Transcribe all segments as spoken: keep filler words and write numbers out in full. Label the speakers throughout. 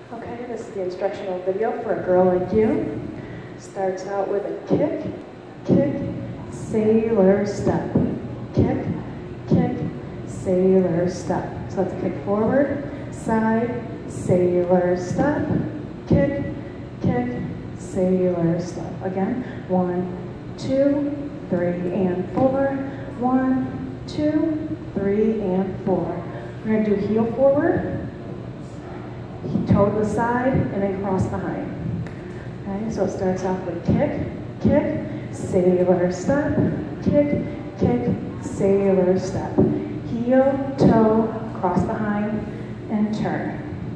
Speaker 1: Okay, this is the instructional video for a girl like you. Starts out with a kick, kick, sailor step. Kick, kick, sailor step. So let's kick forward, side, sailor step. Kick, kick, sailor step. Again, one, two, three, and four. One, two, three, and four. We're going to do heel forward, toe to the side, and then cross behind. Okay, so it starts off with kick, kick, sailor step, kick, kick, sailor step. Heel, toe, cross behind, and turn.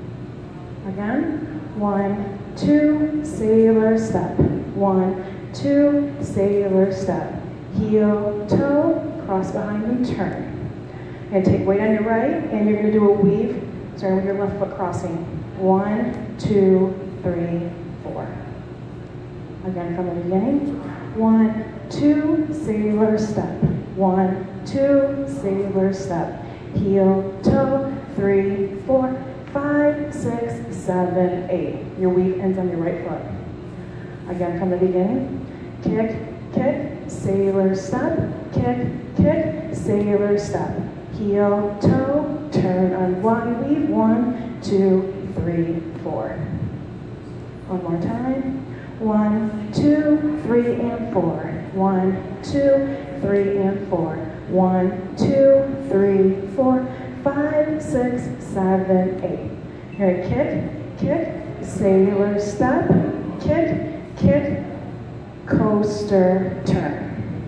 Speaker 1: Again, one, two, sailor step. One, two, sailor step. Heel, toe, cross behind, and turn. You're going to take weight on your right, and you're going to do a weave, starting with your left foot crossing. One, two, three, four. Again from the beginning. One, two, sailor step. One, two, sailor step. Heel, toe, three, four, five, six, seven, eight. Your weave ends on your right foot. Again from the beginning. Kick, kick, sailor step. Kick, kick, sailor step. Heel, toe, turn, unwind, weave. One, two, three, four. One more time. One, two, three, and four. One, two, three, and four. One, two, three, four, five, six, seven, eight. You're gonna kick, kick, sailor step, kick, kick, coaster, turn.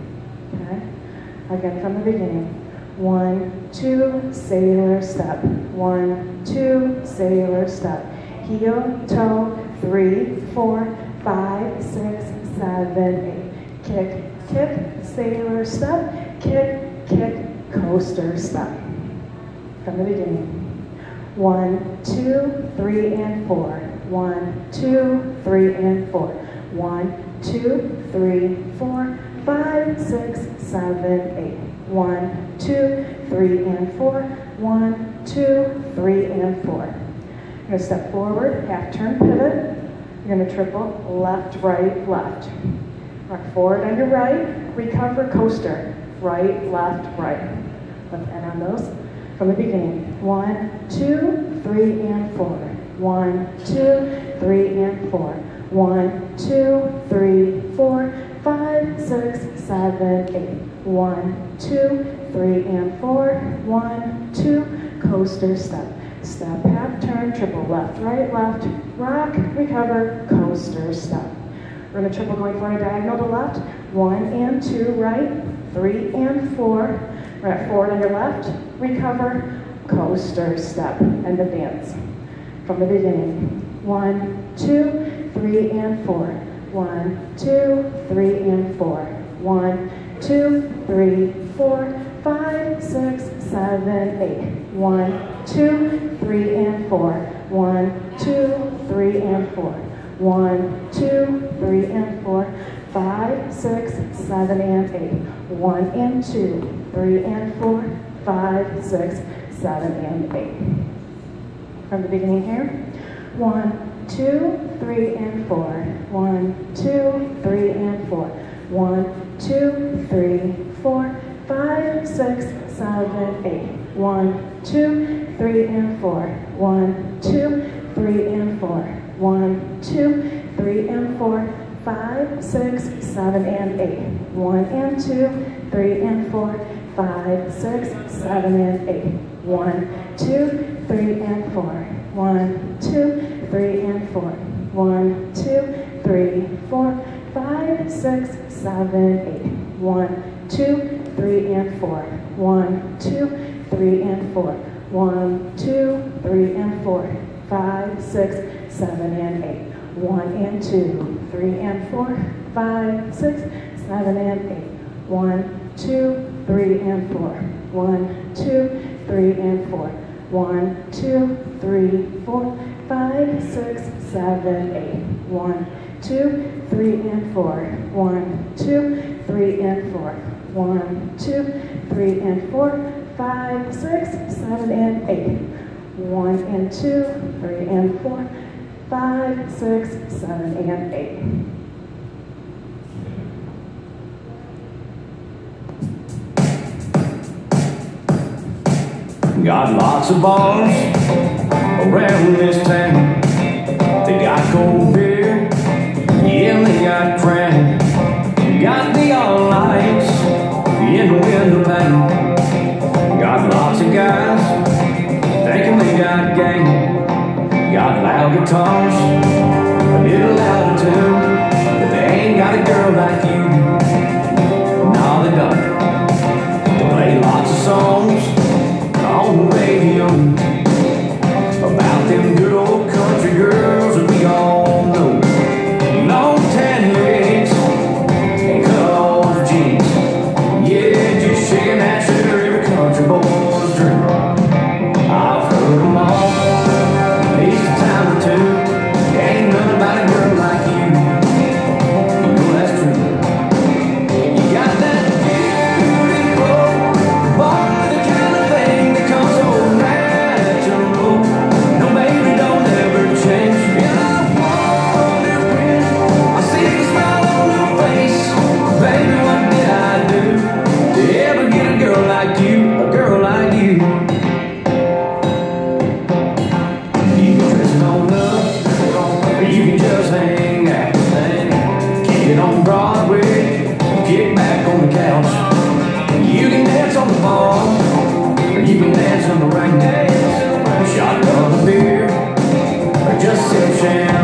Speaker 1: Okay? Again from the beginning. One, two, sailor step. One, two, sailor step. Heel, toe, three, four, five, six, seven, eight. Kick, kick, sailor step. Kick, kick, coaster step. From the beginning. One, two, three, and four. One, two, three, and four. One, two, three, four, five, six, seven, eight. One, two, three, and four. One, two, three, and four. You're going to step forward, half turn pivot. You're going to triple left, right, left. Rock forward on your right, recover, coaster. Right, left, right. Let's end on those from the beginning. One, two, three, and four. One, two, three, and four. One, two, three, four, five, six, seven, eight. One, two, three, and four. One, two, coaster step. Step, half turn, triple left, right, left, rock, recover, coaster step. We're going to triple going forward, diagonal to left. One and two, right, three and four. We're at forward on your left, recover, coaster step, end of dance. From the beginning. One, two, three, and four. One, two, three, and four. One, two, three, four, five, six, seven, eight. One, two, three, and four. One, two, three, and four. One, two, three, and four. Five, six, seven, and eight. One and two, three, and four. Five, six, seven, and eight. From the beginning here. One, two, three, and four. One, two, three, and four. One, two, three, four, five, six, seven, eight. One, two, three, and four. One, two, three, and four. One, two, three, and four. Five, six, seven, and eight. One and two, three, and four. Five, six, seven, and eight. One, two, three, and four. One, two, three, and four. One, two, three, four, five, six, seven, eight. One, two, three, and four. One, two, three, and four. One, two, three, and four. Five, six, seven, and eight. One and two, three, and four. Five, six, seven, and eight. One, two, three, and four. One, two, three, and four. One, two, three, four, five, six, seven, eight. One, two, three, and four. One, two, three, and four. One, two, three, and four. Five, six, seven, and eight. One and two, three and four, five, six, seven, and eight.
Speaker 2: Got lots of bars around this town. They got cold beer, yeah, they got Crown. Got neon lights in the window pane. Got lots of guys thinking they got game. Got loud guitars, a little louder too, but they ain't got a girl like you. No, they don't. They play lots of songs on the radio about them good old country girls that we all know. Long tan legs and cut off jeans, yeah, just shaking that sugar every country boy's dream. I've heard them all, at least a time or two. Ain't nothing about a girl like you. You know that's true. You got that beautiful, born with the kind of thing that comes so natural. No, baby, don't ever change. And I wonder when I see the smile on your face, baby, what did I do to ever get a girl like you, a girl like you? You can dress it on up, or you can just hang out, kick it on Broadway, kick back on the couch. You can dance on the bar, or you can dance on the rain. Shotgun a beer, or just sip champagne.